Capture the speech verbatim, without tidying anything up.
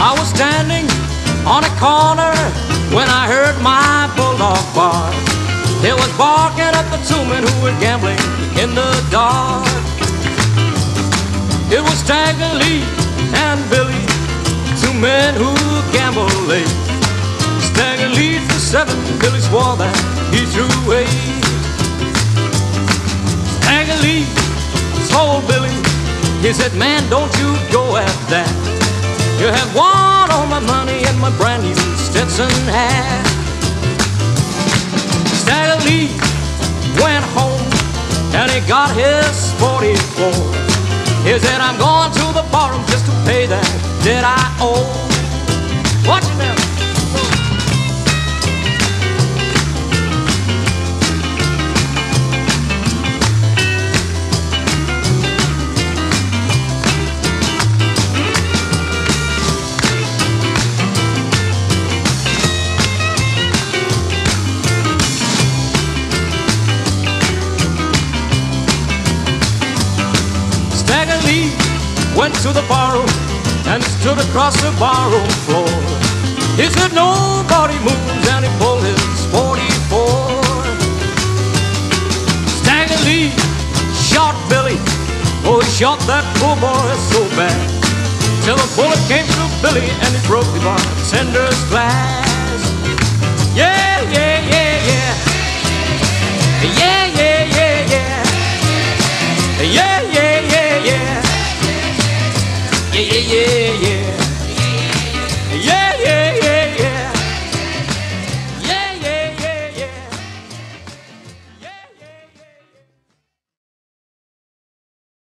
I was standing on a corner when I heard my bulldog bark. It was barking at the two men who were gambling in the dark. It was Stagger Lee and Billy, two men who gambled late. Stagger Lee for seven, Billy swore that he threw eight. Stagger Lee told Billy, he said, man, don't you go at that. You have won all my money and my brand new Stetson hat. Stagger Lee went home and he got his forty-four. He said, I'm going to the ballroom just to pay that debt I owe. Watch it now. Stagger Lee went to the barroom and stood across the barroom floor. He said, nobody moves, and he pulled his forty-four. Stagger Lee shot Billy, oh, he shot that poor boy so bad, till a bullet came through Billy and he broke the bartender's glass. Yeah, yeah, yeah, yeah. Yeah.